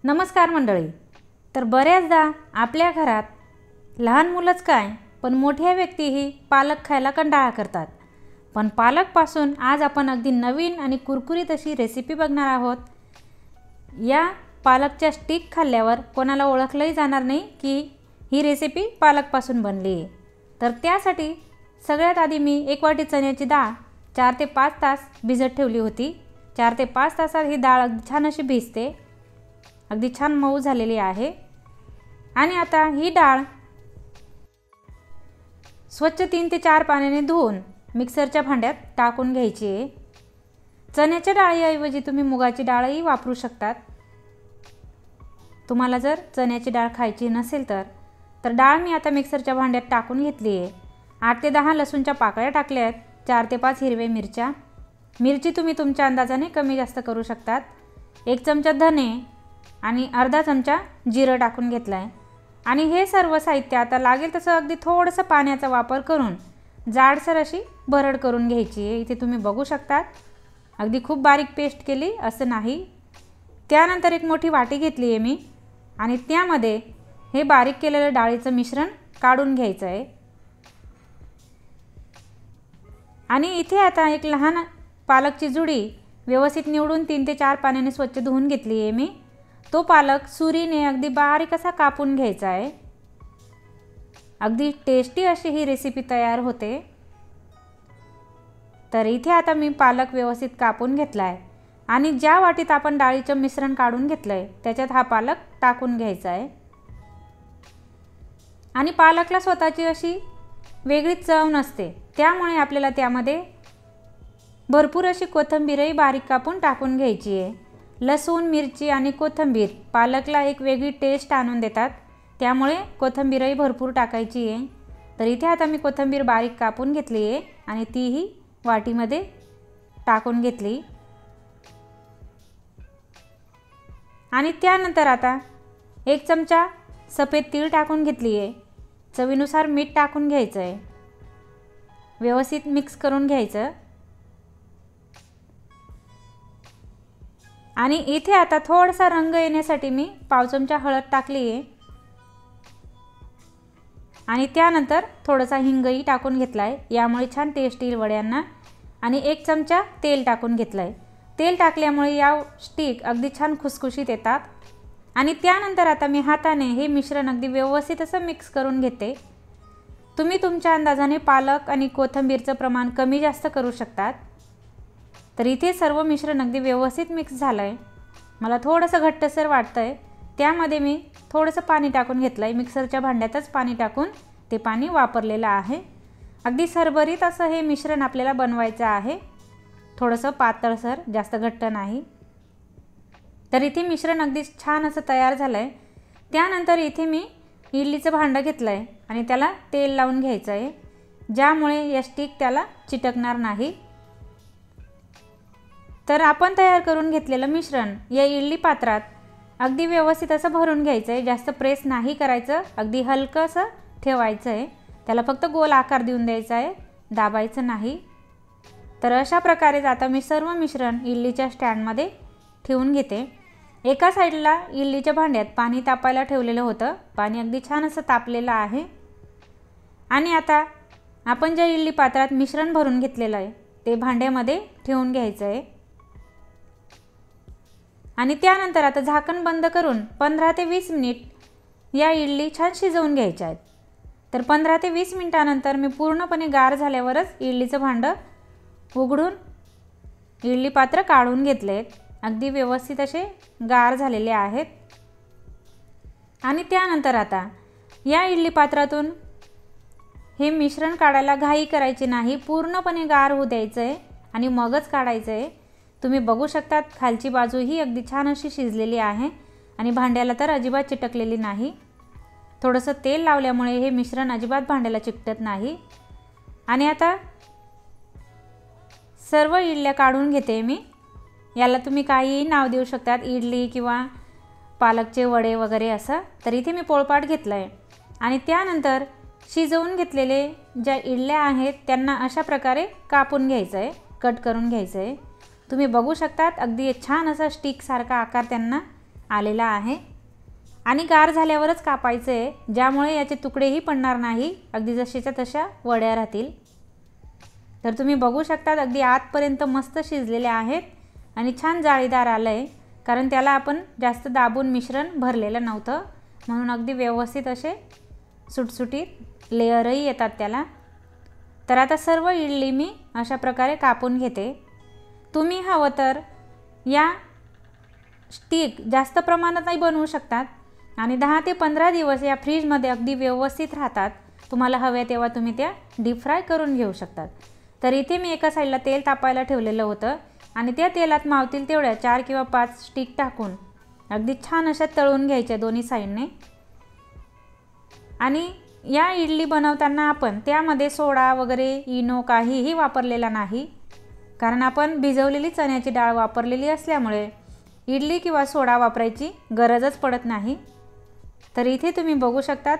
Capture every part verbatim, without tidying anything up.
नमस्कार मंडळी। तर बऱ्याचदा आपल्या घरात लहान मुलंच काय पण मोठ्या व्यक्तीही पालक खायला कंटाळा करतात। पण पालकपासून आज आपण अगदी नवीन आणि कुरकुरीत अशी रेसिपी बघणार आहोत। या पालकच्या स्टिक खाल्ल्यावर कोणाला ओळखलंही जाणार नाही की ही रेसिपी पालकपासून बनली आहे। तर त्यासाठी सगळ्यात आधी मी एक वाटी चण्याची डाळ चार ते पाच तास भिजत ठेवली होती। चार ते पाच तासात ही डाळ अगदी छान अशी भिजते, अगदी छान मऊ झालेली आहे। आणि आता ही डाळ स्वच्छ तीन ते चार पाण्याने धुवून मिक्सरच्या भांड्यात टाकून घ्यायची आहे। चण्याच्या डाळीऐवजी तुम्ही मुगाची डाळही वापरू शकतात। तुम्हाला जर चण्याची डाळ खायची नसेल तर तर डाळ मी आता मिक्सरच्या भांड्यात टाकून घेतली आहे। आठ ते दहा लसूणच्या पाकळ्या टाकल्या आहेत। चार ते पाच हिरव्या मिरच्या, मिरची तुम्ही तुमच्या अंदाजाने कमी जास्त करू शकतात। एक चमचा धने आणि अर्धा चमचा जिरं टाकून घेतलं आहे। आणि हे सर्व साहित्य आता लागेल तसं अगदी थोडंसं पाण्याचा वापर करून जाडसर अशी भरड करून घ्यायची आहे। इथे तुम्ही बघू शकतात, अगदी खूप बारीक पेस्ट केली असं नाही। त्यानंतर एक मोठी वाटी घेतली आहे मी आणि त्यामध्ये हे बारीक केलेलं डाळीचं मिश्रण काढून घ्यायचं आहे। आणि इथे आता एक लहान पालकची जुडी व्यवस्थित निवडून तीन ते चार पाण्याने स्वच्छ धुवून घेतली आहे मी। तो पालक सुरीने अगदी बारीक असा कापून घ्यायचा आहे। अगदी टेस्टी अशी ही रेसिपी तयार होते। तर इथे आता मी पालक व्यवस्थित कापून घेतला आहे आणि ज्या वाटीत आपण डाळीचं मिश्रण काढून घेतलंय त्याच्यात हा पालक टाकून घ्यायचा आहे। आणि पालकला स्वतःची अशी वेगळी चव नसते, त्यामुळे आपल्याला त्यामध्ये भरपूर अशी कोथिंबीरही बारीक कापून टाकून घ्यायची आहे। लसूण, मिरची आणि कोथिंबीर पालकला एक वेगळी टेस्ट आणून देतात, त्यामुळे कोथिंबीरही भरपूर टाकायची आहे। तर इथे आता मी कोथिंबीर बारीक कापून घेतली आहे आणि तीही वाटीमध्ये टाकून घेतली। आणि त्यानंतर आता एक चमचा सफेद तीळ टाकून घेतली आहे। चवीनुसार मीठ टाकून घ्यायचं आहे, व्यवस्थित मिक्स करून घ्यायचं। आणि इथे आता थोडासा रंग येण्यासाठी मी पाव चमचा हळद टाकली आहे आणि त्यानंतर थोडासा हिंगही टाकून घेतला आहे, यामुळे छान टेस्ट येईल वड्यांना। आणि एक चमचा तेल टाकून घेतलं आहे। तेल टाकल्यामुळे या स्टिक अगदी छान खुसखुशीत येतात। आणि त्यानंतर आता मी हाताने हे मिश्रण अगदी व्यवस्थित असं मिक्स करून घेते। तुम्ही तुमच्या अंदाजाने पालक आणि कोथिंबीरचं प्रमाण कमी जास्त करू शकतात। तर इथे सर्व मिश्रण अगदी व्यवस्थित मिक्स झालं आहे। मला थोडंसं घट्टसर वाटतं आहे, त्यामध्ये मी थोडंसं पाणी टाकून घेतलं आहे। मिक्सरच्या भांड्यातच पाणी टाकून ते पाणी वापरलेलं आहे। अगदी सरभरीत असं हे मिश्रण आपल्याला बनवायचं आहे, थोडंसं पातळसर, जास्त घट्ट नाही। तर इथे मिश्रण अगदी छान असं तयार झालं आहे। त्यानंतर इथे मी इडलीचं भांडं घेतलं आहे आणि त्याला तेल लावून घ्यायचं आहे, ज्यामुळे या स्टिक त्याला चिटकणार नाही। तर आपण तयार करून घेतलेलं मिश्रण या इडली पात्रात अगदी व्यवस्थित असं भरून घ्यायचं आहे। जास्त प्रेस नाही करायचं, अगदी हलकं असं ठेवायचं आहे। त्याला फक्त गोल आकार देऊन द्यायचा आहे, दाबायचं नाही। तर अशा प्रकारे आता मी सर्व मिश्रण इडलीच्या स्टँडमध्ये ठेवून घेते। एका साईडला इडलीच्या भांड्यात पाणी तापायला ठेवलेलं होतं, पाणी अगदी छान असं तापलेलं आहे। आणि आता आपण ज्या इडली पात्रात मिश्रण भरून घेतलेलं आहे ते भांड्यामध्ये ठेवून घ्यायचं आहे। आणि त्यानंतर आता झाकण बंद करून पंधरा ते वीस मिनिट या इडली छान शिजवून घ्यायच्या आहेत। तर पंधरा ते वीस मिनिटानंतर मी पूर्णपणे गार झाल्यावरच इडलीचं भांडं उघडून इडली पात्र काढून घेतले आहेत। अगदी व्यवस्थित असे गार झालेले आहेत। आणि त्यानंतर आता या इडली पात्रातून हे मिश्रण काढायला घाई करायची नाही, पूर्णपणे गार होऊ द्यायचं आहे आणि मगच काढायचं आहे। तुम्ही बघू शकतात खालची बाजू ही अगदी छान अशी शिजलेली आहे आणि भांड्याला तर अजिबात चिटकलेली नाही। थोडंसं तेल लावल्यामुळे हे मिश्रण अजिबात भांड्याला चिकटत नाही। आणि आता सर्व इडल्या काढून घेते मी। याला तुम्ही काहीही नाव देऊ शकतात, इडली किंवा पालकचे वडे वगैरे असं। तर इथे मी पोळपाट घेतलं आहे आणि त्यानंतर शिजवून घेतलेले ज्या इडल्या आहेत त्यांना अशा प्रकारे कापून घ्यायचं आहे, कट करून घ्यायचं आहे। तुम्ही बघू शकतात अगदी छान असा स्टिक सारखा आकार त्यांना आलेला आहे आणि गार झाल्यावरच कापायचं आहे, ज्यामुळे याचे तुकडेही पडणार नाही, अगदी जशाच्या तशा वड्या राहतील. तर तुम्ही बघू शकता अगदी आतपर्यंत मस्त शिजलेले आहेत आणि छान जाळीदार आलं आहे, कारण त्याला आपण जास्त दाबून मिश्रण भरलेलं नव्हतं, म्हणून अगदी व्यवस्थित असे सुटसुटीत लेअरही येतात त्याला. तर आता सर्व इडली मी अशा प्रकारे कापून घेते. तुम्ही हवं तर या स्टिक जास्त प्रमाणातही बनवू शकतात आणि दहा ते पंधरा दिवस या फ्रीजमध्ये अगदी व्यवस्थित राहतात. तुम्हाला हव्या तेव्हा तुम्ही त्या डीप फ्राय करून घेऊ शकतात. तर इथे मी एका साईडला तेल तापायला ठेवलेलं होतं आणि त्या तेलात मावतील तेवढ्या चार किंवा पाच स्टिक टाकून अगदी छान अशा तळून घ्यायच्या दोन्ही साईडने. आणि या इडली बनवताना आपण त्यामध्ये सोडा वगैरे इनो काहीही वापरलेला नाही, कारण आपण भिजवलेली चण्याची डाळ वापरलेली असल्यामुळे इडली किंवा सोडा वापरायची गरजच पडत नाही. तर इथे तुम्ही बघू शकतात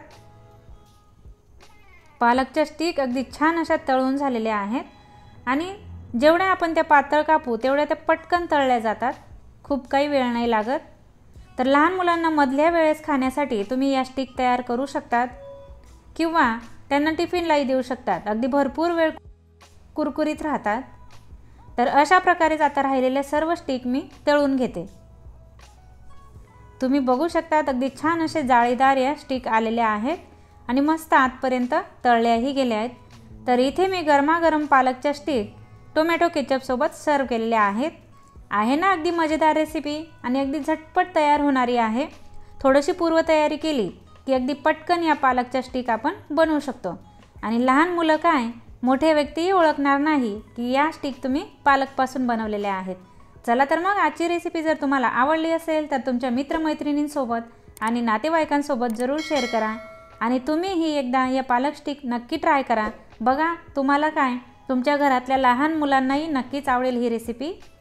पालकच्या स्टिक अगदी छान अशा तळून झालेल्या आहेत आणि जेवढ्या आपण त्या पातळ कापू तेवढ्या त्या पटकन तळल्या जातात, खूप काही वेळ नाही लागत. तर लहान मुलांना मधल्या वेळेस खाण्यासाठी तुम्ही या स्टिक तयार करू शकतात किंवा त्यांना टिफिनलाही देऊ शकतात, अगदी भरपूर वेळ कुरकुरीत राहतात. तर अशा प्रकारेच आता राहिलेल्या सर्व स्टिक मी तळून घेते. तुम्ही बघू शकता अगदी छान असे जाळीदार या स्टिक आलेल्या आहेत आणि मस्त आतपर्यंत तळल्याही गेल्या आहेत. तर इथे मी गरमागरम पालकच्या स्टिक टोमॅटो केचपसोबत सर्व केलेल्या आहेत. आहे ना अगदी मजेदार रेसिपी आणि अगदी झटपट तयार होणारी आहे. थोडीशी पूर्वतयारी केली की अगदी पटकन या पालकच्या स्टिक आपण बनवू शकतो आणि लहान मुलं काय मोठे व्यक्तीही ओळखणार नाही की या स्टिक तुम्ही पालकपासून बनवलेल्या आहेत. चला तर मग आजची रेसिपी जर तुम्हाला आवडली असेल तर तुमच्या मित्रमैत्रिणींसोबत आणि नातेवाईकांसोबत जरूर शेअर करा आणि तुम्हीही एकदा या पालक स्टिक नक्की ट्राय करा. बघा तुम्हाला काय तुमच्या घरातल्या लहान मुलांनाही नक्कीच आवडेल ही रेसिपी.